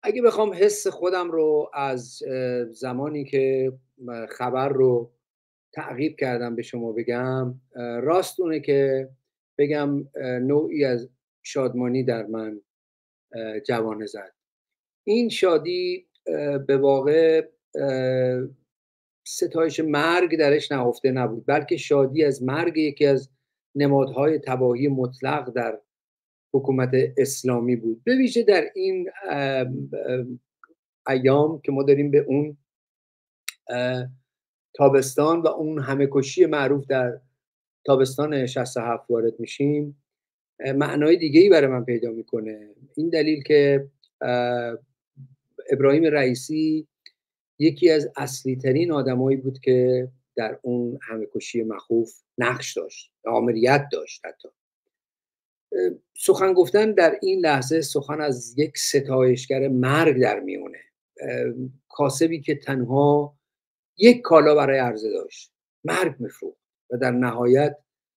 اگه بخوام حس خودم رو از زمانی که خبر رو تعقیب کردم به شما بگم، راست اونه که بگم نوعی از شادمانی در من جوانه زد. این شادی به واقع ستایش مرگ درش نهفته نبود، بلکه شادی از مرگ یکی از نمادهای تباهی مطلق در حکومت اسلامی بود، به ویژه در این ایام که ما داریم به اون تابستان و اون همه کشی معروف در تابستان 67 وارد میشیم. معنای دیگه‌ای برای من پیدا میکنه. این دلیل که ابراهیم رئیسی یکی از اصلی ترین آدمایی بود که در اون همه کشی مخوف نقش داشت، آمریت داشت. حتی سخن گفتن در این لحظه سخن از یک ستایشگر مرگ در میونه، کاسبی که تنها یک کالا برای عرضه داشت، مرگ میفروخت و در نهایت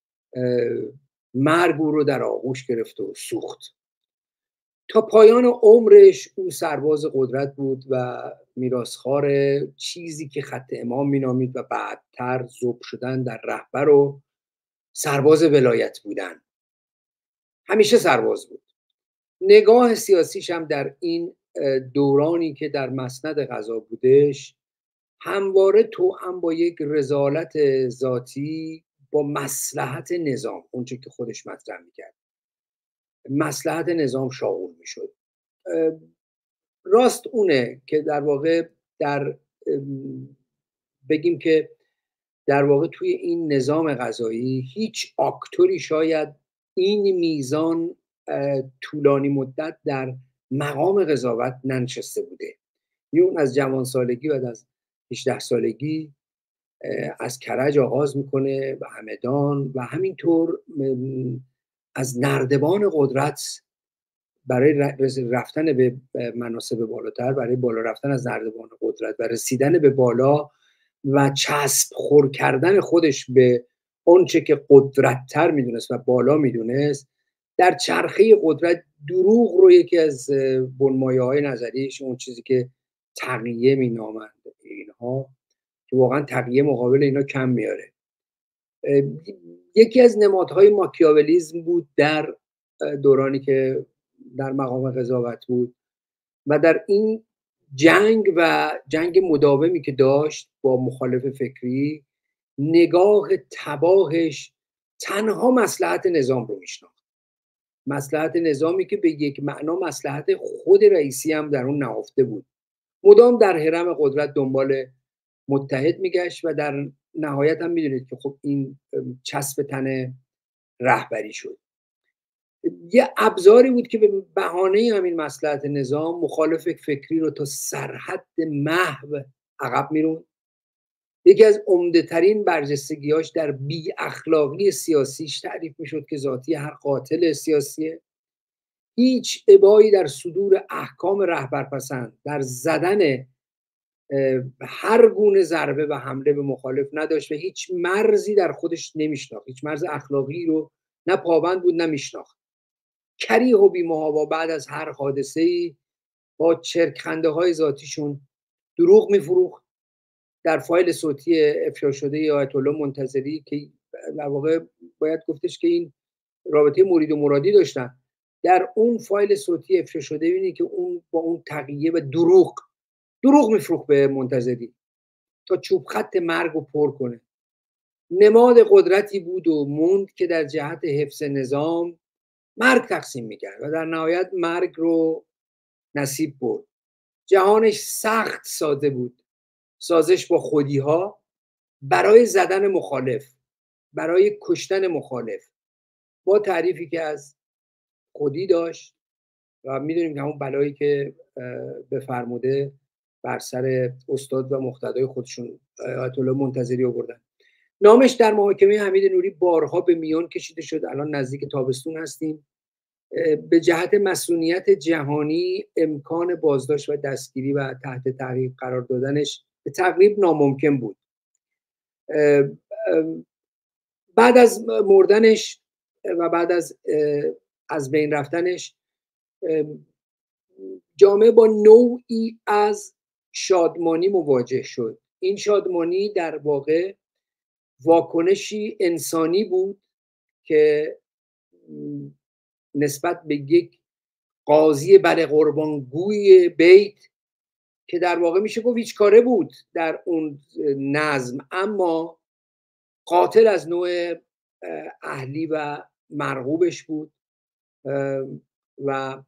مرگ او رو در آغوش گرفت و سوخت. تا پایان عمرش او سرباز قدرت بود و میراثخوار چیزی که خط امام مینامید و بعدتر ذوب شدن در رهبر و سرباز ولایت بودن. همیشه سرباز بود. نگاه سیاسیش هم در این دورانی که در مسند قضا بودش همواره توأم با یک رذالت ذاتی با مصلحت نظام، اونچه که خودش مطرح میکرد، مصلحت نظام شاغول میشد. راست اونه که در واقع بگیم که در واقع توی این نظام قضایی هیچ آکتوری شاید این میزان طولانی مدت در مقام قضاوت ننشسته بوده. اون از جوان سالگی و از 18 سالگی از کرج آغاز میکنه و همدان و همینطور از نردبان قدرت برای رفتن به مناصب بالاتر، برای بالا رفتن از نردبان قدرت و رسیدن به بالا و چسب خور کردن خودش به اونچه که قدرت‌تر میدونست و بالا میدونست، در چرخه قدرت دروغ رو یکی از بنمایه‌های نظریش، اون چیزی که تقیه مینامند اینها، که واقعا تقیه مقابل اینا کم میاره، یکی از نمادهای ماکیاولیسم بود در دورانی که در مقام قضاوت بود و در این جنگ و جنگ مداومی که داشت با مخالف فکری، نگاه تباهش تنها مصلحت نظام رو میشناخت. مصلحت نظامی که به یک معنا مصلحت خود رئیسی هم در اون نهفته بود. مدام در حرم قدرت دنبال متحد میگشت و در نهایت هم میدونید که خب این چسب تن رهبری شد. یه ابزاری بود که به بهانه همین مصلحت نظام مخالف فکری رو تا سرحد محو عقب میروند. یکی از عمده ترین برجستگیاش در بی اخلاقی سیاسیش تعریف میشد که ذاتی هر قاتل سیاسیه. هیچ ابایی در صدور احکام رهبرپسند، در زدن هر گونه ضربه و حمله به مخالف نداشت و هیچ مرزی در خودش نمیشناخت. هیچ مرز اخلاقی رو نه پابند بود نه میشناخت. کریه و بی‌محابا بعد از هر حادثه‌ای با چرکخنده های ذاتیشون دروغ میفروخت. در فایل صوتی افشا شده آیت الله منتظری که در واقع باید گفتش که این رابطه مرید و مرادی داشتن، در اون فایل صوتی افشا شده اینه که اون با اون تقیه و دروغ میفروخت به منتظری تا چوب خط مرگ رو پر کنه. نماد قدرتی بود و موند که در جهت حفظ نظام مرگ تقسیم میکرد و در نهایت مرگ رو نصیب برد. جهانش سخت ساده بود. سازش با خودی‌ها برای زدن مخالف، برای کشتن مخالف، با تعریفی که از خودی داشت و میدونیم که همون بلایی که بفرموده بر سر استاد و مقتدای خودشون آیت الله منتظری آوردن. نامش در محاکمه حمید نوری بارها به میان کشیده شد. الان نزدیک تابستون هستیم. به جهت مسئولیت جهانی امکان بازداشت و دستگیری و تحت تعقیب قرار دادنش به تقریب ناممکن بود. بعد از مردنش و بعد از بین رفتنش جامعه با نوعی از شادمانی مواجه شد. این شادمانی در واقع واکنشی انسانی بود که نسبت به یک قاضی بر قربانگوی بیت که در واقع میشه گفت هیچ کاره بود در اون نظم، اما قاتل از نوع اهلی و مرغوبش بود و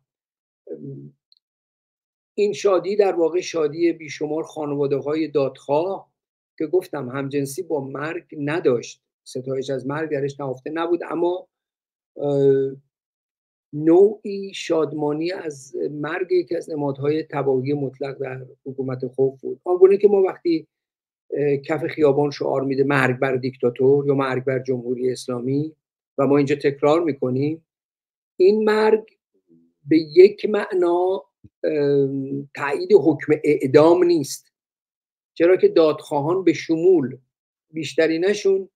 این شادی در واقع شادی بیشمار خانواده‌های دادخواه که گفتم همجنسی با مرگ نداشت، ستایش از مرگ درش نهفته نبود، اما نوعی شادمانی از مرگ یکی از نمادهای تباهی مطلق در حکومت خوف بود. آنگونه که ما وقتی کف خیابان شعار میده مرگ بر دیکتاتور یا مرگ بر جمهوری اسلامی و ما اینجا تکرار میکنیم، این مرگ به یک معنا تایید حکم اعدام نیست، چرا که دادخواهان به شمول بیشترینشون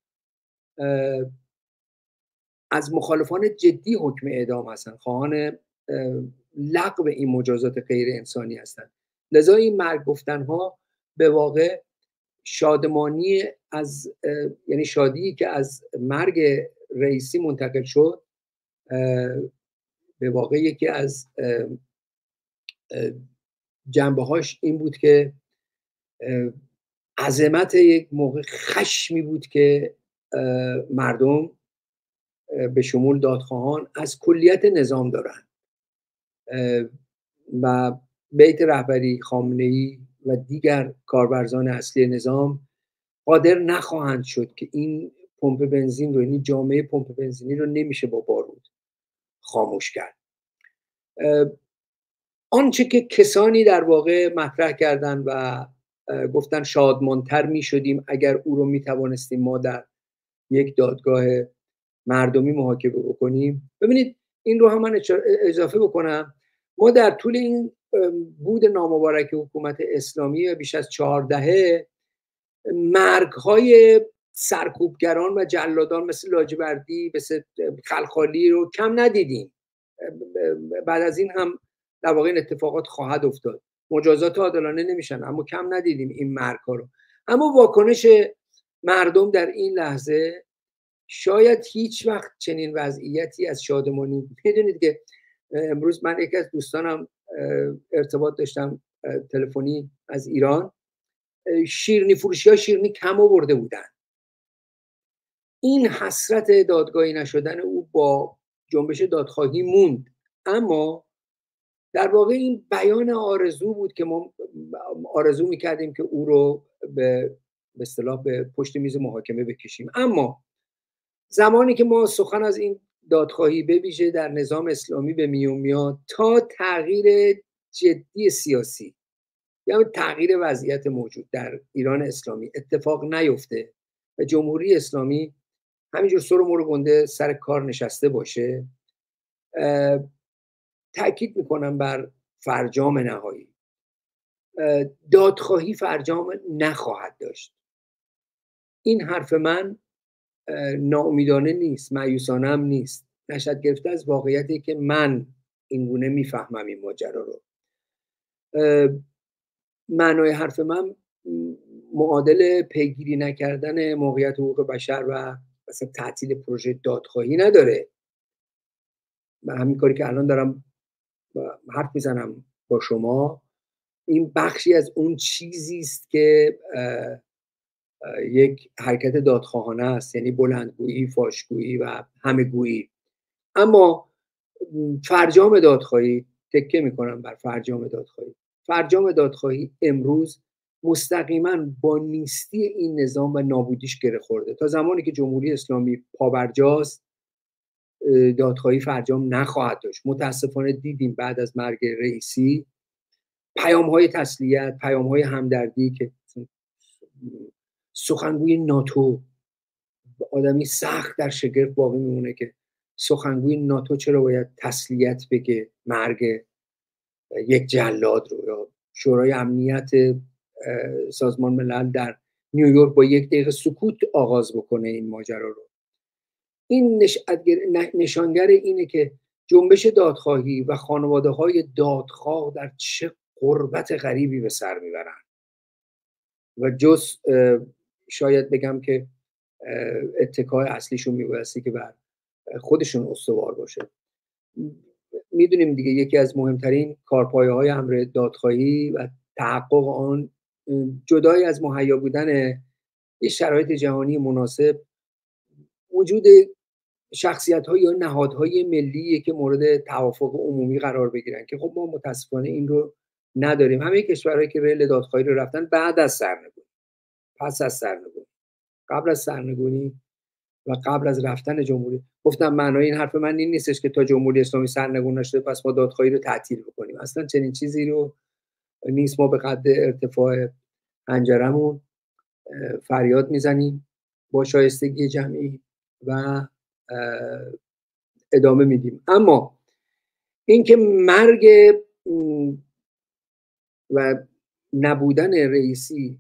از مخالفان جدی حکم اعدام هستن، خواهان لغو این مجازات غیر انسانی هستند. لذا این مرگ گفتنها به واقع شادمانی از یعنی شادی که از مرگ رئیسی منتقل شد به واقع یکی از جنبه‌هاش این بود که عظمت یک موقع خشمی بود که مردم به شمول دادخواهان از کلیت نظام دارن و بیت رهبری خامنه‌ای و دیگر کاربرزان اصلی نظام قادر نخواهند شد که این پمپ بنزین رو، یعنی جامعه پمپ بنزینی رو نمیشه با بارود خاموش کرد. آنچه که کسانی در واقع مطرح کردن و گفتن شادمانتر می شدیم اگر او رو می توانستیم ما در یک دادگاه مردمی محاکمه بکنیم. ببینید این رو هم من اضافه بکنم، ما در طول این بود نامبارک حکومت اسلامی بیش از 4 دهه مرگ‌های سرکوبگران و جلادان مثل لاجوردی، مثل خلخالی رو کم ندیدیم. بعد از این هم در واقع این اتفاقات خواهد افتاد. مجازات عادلانه نمیشن، اما کم ندیدیم این مرگ‌ها رو. اما واکنش مردم در این لحظه شاید هیچ وقت چنین وضعیتی از شادمانی، میدونید که امروز من یکی از دوستانم ارتباط داشتم تلفنی از ایران، شیرینی فروشی ها شیرینی کم آورده بودن. این حسرت دادگاهی نشدن او با جنبش دادخواهی موند، اما در واقع این بیان آرزو بود که ما آرزو میکردیم که او رو به اصطلاح به پشت میز محاکمه بکشیم. اما زمانی که ما سخن از این دادخواهی به ویژه در نظام اسلامی به میون میاد تا تغییر جدی سیاسی یا تغییر وضعیت موجود در ایران اسلامی اتفاق نیفته و جمهوری اسلامی همینجور سر و مور گنده سر کار نشسته باشه، تأکید میکنم بر فرجام نهایی. دادخواهی فرجام نخواهد داشت. این حرف من ناامیدانه نیست، مایوسانه هم نیست، نشأت گرفته از واقعیتی که من اینگونه میفهمم این ماجرا رو. معنای حرف من معادل پیگیری نکردن موقعیت حقوق بشر و مثلا تعطیل پروژه دادخواهی نداره. من همین کاری که الان دارم حرف میزنم با شما، این بخشی از اون چیزی است که یک حرکت دادخواهانه است، یعنی بلندگویی، فاشگویی و همه‌گویی. اما فرجام دادخواهی، تکیه میکنم بر فرجام دادخواهی. فرجام دادخواهی امروز مستقیما با نیستی این نظام و نابودیش گره خورده. تا زمانی که جمهوری اسلامی پابرجاست دادخواهی فرجام نخواهد داشت. متاسفانه دیدیم بعد از مرگ رئیسی پیام‌های تسلیت، پیام‌های همدردی که سخنگوی ناتو، آدمی سخت در شگفت باقی میمونه که سخنگوی ناتو چرا باید تسلیت بگه مرگ یک جلاد رو، یا شورای امنیت سازمان ملل در نیویورک با 1 دقیقه سکوت آغاز بکنه این ماجرا رو. این نشانگر اینه که جنبش دادخواهی و خانواده‌های دادخواه در چه غربت غریبی به سر میبرند و جز شاید بگم که اتکای اصلیشون میبایستی که بر خودشون استوار باشه. میدونیم دیگه یکی از مهمترین کارپایه‌های امر دادخواهی و تحقق آن، جدای از مهیا بودن یه شرایط جهانی مناسب، وجود شخصیت‌های یا نهادهای ملیه که مورد توافق عمومی قرار بگیرن که خب ما متاسفانه این رو نداریم. همه کشورهایی که ریل دادخواهی رو رفتن بعد از سرنگونی، پس از سرنگونی، قبل از سرنگونی و قبل از رفتن جمهوری. گفتم معنای این حرف من این نیستش که تا جمهوری اسلامی سرنگون نشده پس ما دادخواهی رو تعطیل بکنیم، اصلا چنین چیزی رو نیست. ما به قد ارتفاع حنجرمون فریاد میزنیم با شایستگی جمعی و ادامه میدیم. اما اینکه مرگ و نبودن رئیسی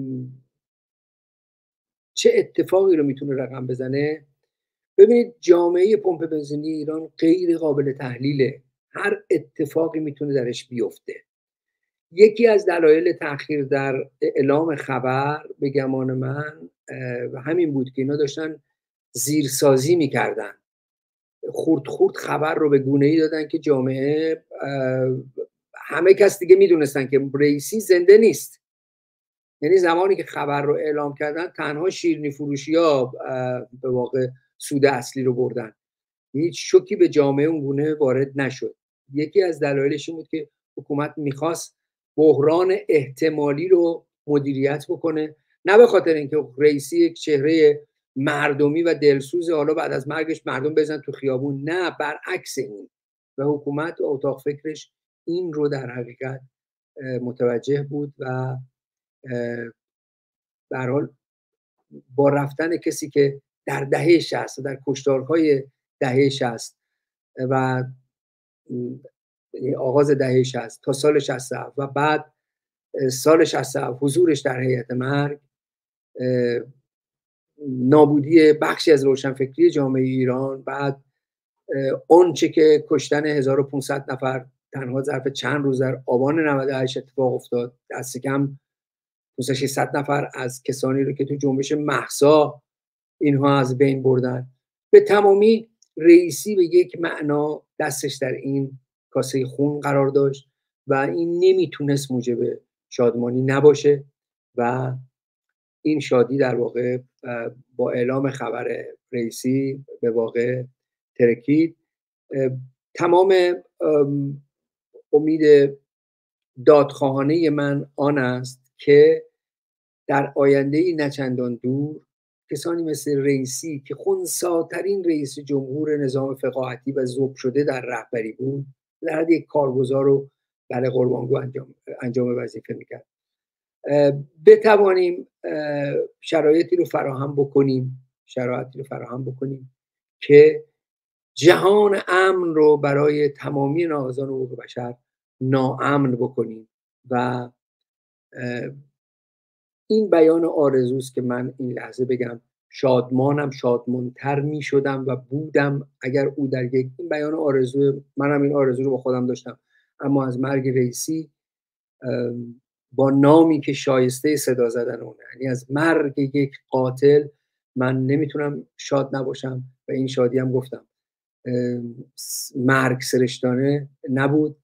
چه اتفاقی رو میتونه رقم بزنه، ببینید جامعه پمپ بنزینی ایران غیر قابل تحلیله، هر اتفاقی میتونه درش بیفته. یکی از دلایل تأخیر در اعلام خبر به گمان من همین بود که اینا داشتن زیرسازی میکردن، خورد خورد خبر رو به گونه‌ای دادن که جامعه، همه کس دیگه میدونستن که رئیسی زنده نیست. یعنی زمانی که خبر رو اعلام کردن تنها شیرینی فروشی‌ها به واقع سود اصلی رو بردن، هیچ شوکی به جامعه اون گونه وارد نشد. یکی از دلایلش این بود که حکومت میخواست بحران احتمالی رو مدیریت بکنه، نه به خاطر اینکه رئیسی یک چهره مردمی و دلسوز حالا بعد از مرگش مردم بزن تو خیابون، نه برعکس این. و حکومت و اتاق فکرش این رو در حقیقت متوجه بود و به هر حال با رفتن کسی که در دهه 60 در کشتارهای دهه 60 و آغاز دهه 60 تا سال 67 و بعد سال 67 حضورش در هیئت مرگ، نابودی بخشی از روشنفکری جامعه ایران، بعد آنچه که کشتن 1500 نفر تنها ظرف چند روز در آبان 98 اتفاق افتاد، دست کم 600 نفر از کسانی رو که تو جنبش مهسا اینها از بین بردن، به تمامی رئیسی به یک معنا دستش در این کاسه خون قرار داشت و این نمیتونست موجب شادمانی نباشه و این شادی در واقع با اعلام خبر رئیسی به واقع ترکید. تمام امید دادخواهانه من آن است که در آینده نچندان دور کسانی مثل رئیسی که خنثی‌ترین رئیس جمهور نظام فقاهتی و ذوب شده در رهبری بود، در حد یک کارگزار رو برای قربانگو انجام وظیفه میکرد، بتوانیم شرایطی رو فراهم بکنیم که جهان امن رو برای تمامی ناقضان حقوق بشر ناامن بکنیم. و این بیان آرزوست که من این لحظه بگم شادمانتر می شدم و بودم اگر او در یک، این بیان آرزو، منم این آرزو رو با خودم داشتم، اما از مرگ رئیسی با نامی که شایسته صدا زدن اونه، یعنی از مرگ یک قاتل، من نمیتونم شاد نباشم و این شادی هم گفتم مرگ سرشتانه نبود.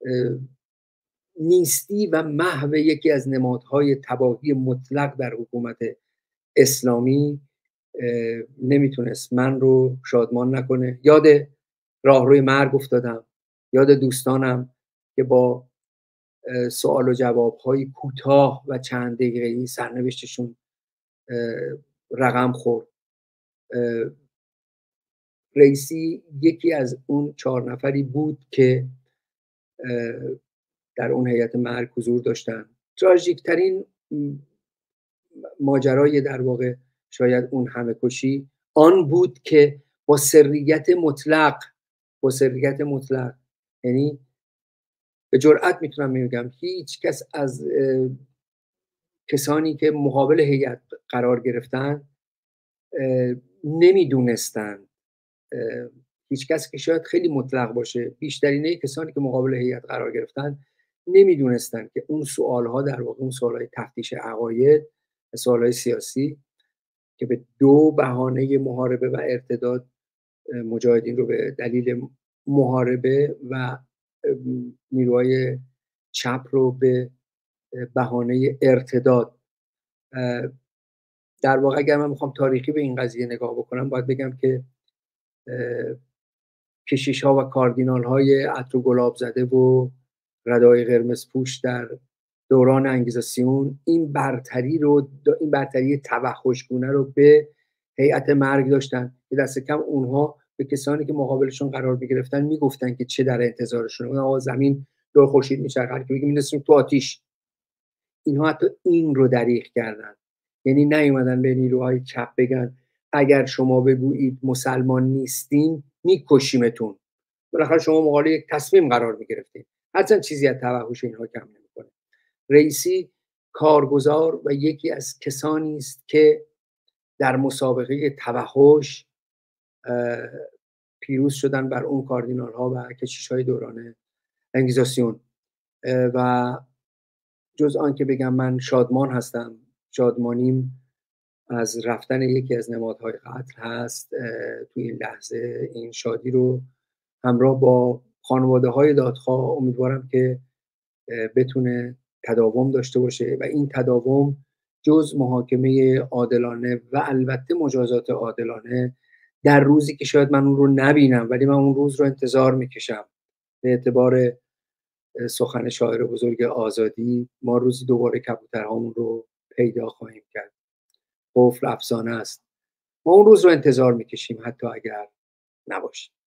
نیستی و محو یکی از نمادهای تباهی مطلق در حکومت اسلامی نمیتونست من رو شادمان نکنه. یاد راهروی مرگ افتادم، یاد دوستانم که با سوال و جوابهای کوتاه و چند دقیقه‌ای سرنوشتشون رقم خورد. رئیسی یکی از اون 4 نفری بود که در اون هیئت مرگ حضور داشتن. تراژیک ترین ماجرای در واقع شاید اون همه کشی آن بود که با سریت مطلق، یعنی به جرئت میتونم میگم هیچ کس از کسانی که مقابل هیئت قرار گرفتن نمیدونستن هیچ کس که شاید خیلی مطلق باشه، بیشترینه کسانی که مقابل هیئت قرار گرفتن نمیدونستن که اون سوالها در واقع اون سوالهای تفتیش عقاید، سوالهای سیاسی که به 2 بهانه محاربه و ارتداد مجاهدین رو به دلیل محاربه و نیروهای چپ رو به بهانه ارتداد، در واقع اگر من میخوام تاریخی به این قضیه نگاه بکنم باید بگم که کشیش‌ها و کاردینال‌های عطر و گلاب زده و ردای قرمز پوش در دوران انگیزاسیون این برتری توحشگونه رو به هیئت مرگ داشتن که دست کم اونها به کسانی که مقابلشون قرار می‌گرفتن میگفتن که چه در انتظارشونه. اون زمین دور خورشید میچرخه که میگیم می‌رسیم تو آتیش. اینها حتی این رو دریغ کردن، یعنی نیومدن به نیروهای چپ بگن اگر شما بگویید مسلمان نیستین میکشیمتون، بالاخره شما مقابل یک تصمیم قرار میگرفتین. هرچند چیزی از توحش اینها کم نمیکنه. رئیسی کارگزار و یکی از کسانی است که در مسابقه توحش پیروز شدن بر اون کاردینال ها و کشیش های دوران انگیزاسیون. و جز آن که بگم من شادمان هستم، شادمانیم از رفتن یکی از نمادهای قتل هست. توی این لحظه این شادی رو همراه با خانواده های دادخواه امیدوارم که بتونه تداوم داشته باشه و این تداوم جز محاکمه عادلانه و البته مجازات عادلانه در روزی که شاید من اون رو نبینم ولی من اون روز رو انتظار میکشم، به اعتبار سخن شاعر بزرگ آزادی ما روزی دوباره کبوترهامون رو پیدا خواهیم کرد. قفل افسانه است، ما اون روز رو انتظار میکشیم حتی اگر نباشه.